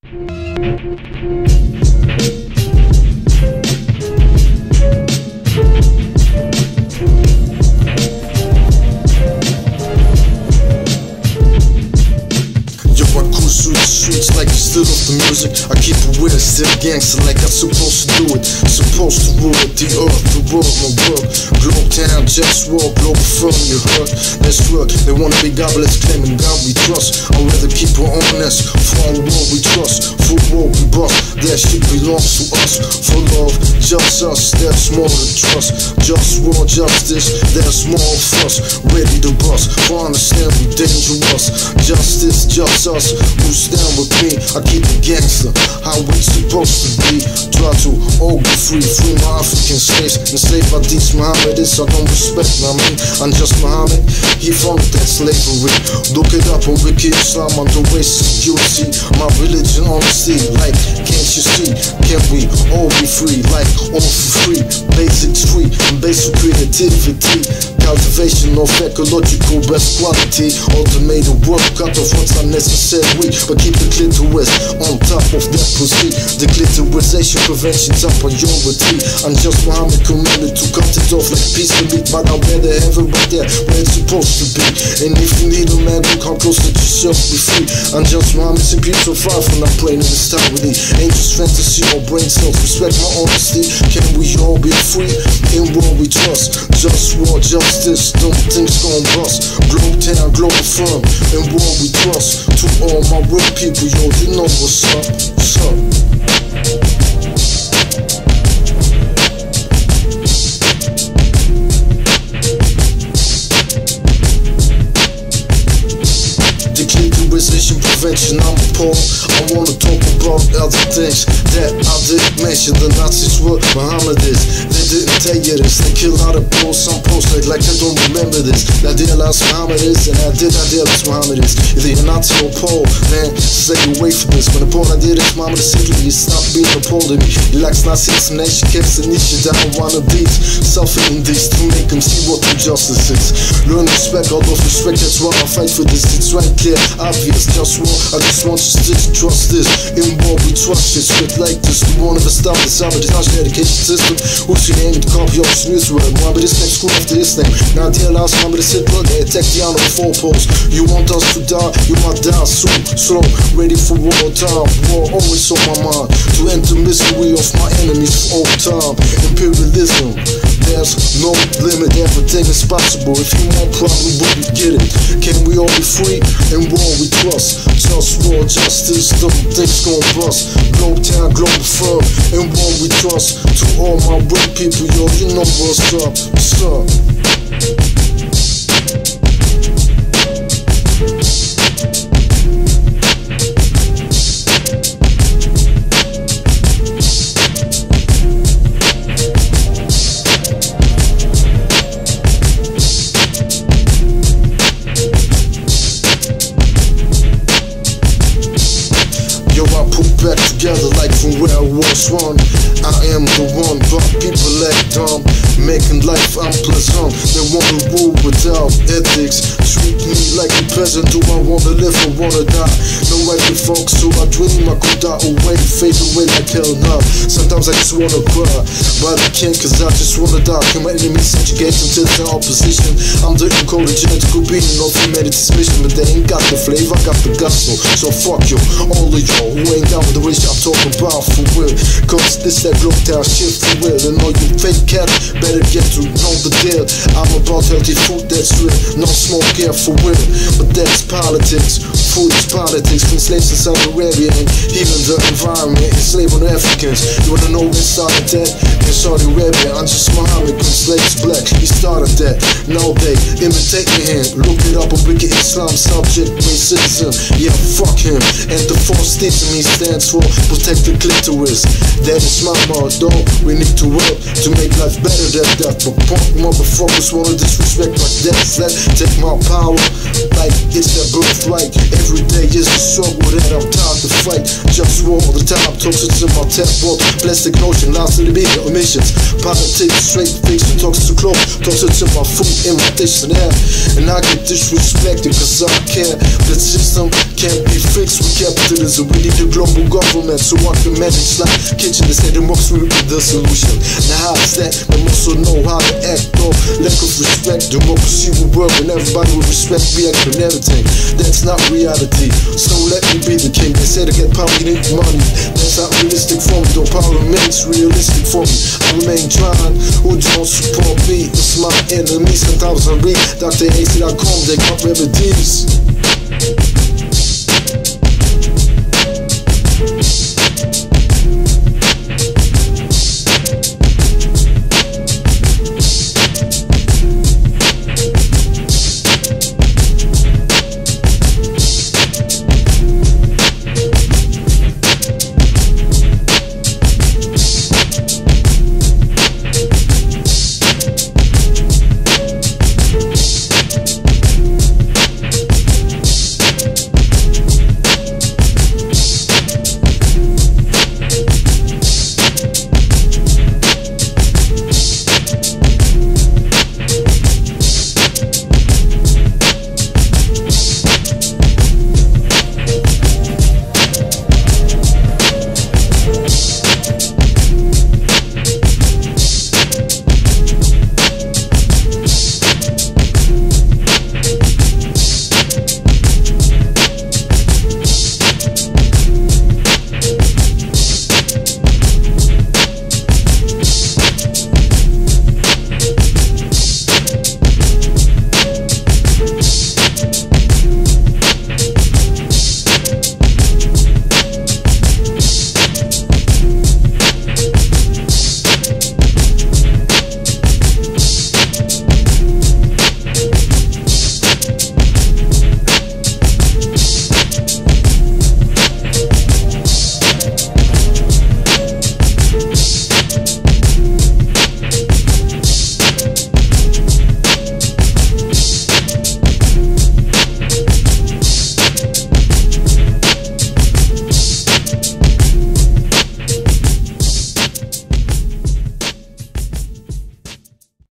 Streets like you stood off the music. I keep it with it, still gangster like I'm supposed to do it. Supposed to rule it, the earth, the world, my world. Globe town, JustWar, Globalfirm, you heard? Let's work, they wanna be godless, claiming God we trust. I'd rather keep it honest, for the world we trust. For war we bust, that shit belongs to us. For love, just us, that's more to trust. JustWar, justice, that's more of us. Ready to bust, for understand we dangerous. Justice, just us, who stand with me. I keep it gangster, how we supposed to be. Try to all be free, free my African slaves. Enslaved by these Mohammedists, I don't respect, I mean, I'm just Muhammad, he founded that slavery. Look it up on Wiki Islam, under race security. My religion honesty, like, can't you see? Can we all be free, like, all for free? Basics free, and basic creativity. Cultivation of ecological best quality. Automated work, cut off what's unnecessary, but keep the clitoris on top of that pussy. The clitorisation prevention top priority. I'm just Muhammad commanded to cut it off like piece of meat, but I'd rather have it right there where it's supposed to be. And if you need a man, look how close to yourself be free. I'm just Muhammad, and beautiful far from not playing in this time with me. Ain't just fantasy or brain cells, respect my honesty. Can we all be free? In war we trust. JustWar, justice, don't things gon' bust. Globe town, Globalfirm, in war we trust. To all my real people, yo, you know what's up, what's up. Declitorization prevention, I'm appalled. I wanna talk about other things that I didn't mention. The Nazis were Mohammedists. They didn't tell you this. They killed out of posts, some posts like I don't remember this. I realized Mohammedists, and I realize Mohammedists. Either you're Nazi or Pole, man, stay away from this. When the Pole I did it, Mohammed simply you stop being a Pole to me. He likes Nazis and she keeps an issue down one of these. Suffering these to make them see what true justice is. Learn respect, all of respect, that's why I fight for this. It's right clear, obvious, JustWar. I just want you to trust this. In war we trust shit, spit like this. We won't ever stop this. I'm a detached education system. Who's your name? The copy of the news word. Mohammed this next school after this name. Now dear last Mohammed is Hitler. They attack the honor of four posts. You want us to die, you might die soon. Slow, ready for war time. War always on my mind. To end the misery of my enemies for all time. Imperialism, there's no limit. Everything is possible. If you want, probably wouldn't get it. Can we all be free? In war we trust. JustWar, justice, don't things gon' bust. Globe town, Globalfirm, in war we trust. To all my real people, yo, you know what's up, what's up. Back together like from where I was one. I am the one, but people act dumb, making life unpleasant. They wanna rule without ethics. Treat me like a peasant. Do I wanna live or wanna die? No I can focus, so I dream I could die away, fade away like hell now. Sometimes I just wanna cry, but I can't cause I just wanna die. Can my enemies subjugate until the opposition? I'm the ecological being of humanity's mission, but they ain't got the flavor, I got the gusto. So fuck you, all of y'all who ain't down with the wish I'm talking about for real. Cause this that globe town shit for real. And all you fake cats better get to know the deal. I'm about healthy food that's real, no smoke here for real. But that's politics, food is politics. From slaves in Saudi Arabia and healing the environment, enslaving Africans. You wanna know where started that? In Saudi Arabia, I'm just Muhammad, when slaves black, he started that. Now they imitate me him. Look it up on Wiki Islam, subject, main citizen. Yeah, fuck him. And the force sticks in me stands for protect the clitoris. That is my motto. We need to work to make life better than that. But punk motherfuckers wanna disrespect like that. Let take my power like it's their birthright. Every day is a struggle that I'm tired to fight. Just war all the time, toxic to my tap water. Plastic notion, lots of the bigger emissions. Politics, straight fiction, toxic to clothes, toxic to my food and my dictionary. And I get disrespected cause I care. The system can't be fixed with capitalism. We need a global government so I can manage life. Kitchen is heading works with the solution. Now how is that? I also know how to act though. Lack of respect, democracy will work and everybody will respect, react on everything. That's not reality, so let me be the king. They say to get power you need money. That's not realistic for me, though power remains realistic for me. I remain trying, who don't support me? It's my enemy, sometimes I read Dr. AC.com, they got remedies.